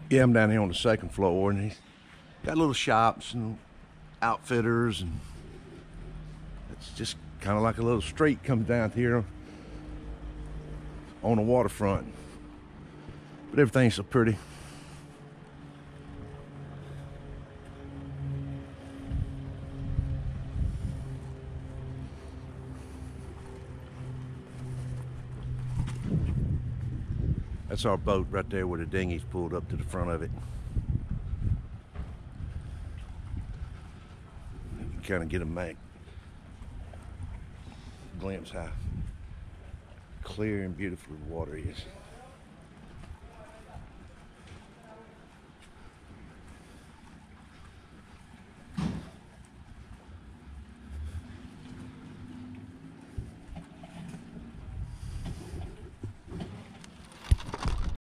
Yeah, I'm down here on the second floor, and he's got little shops and outfitters, and it's just kind of like a little street comes down here on the waterfront. But everything's so pretty. That's our boat right there where the dinghy's pulled up to the front of it. You can kind of get a glimpse how clear and beautiful the water is.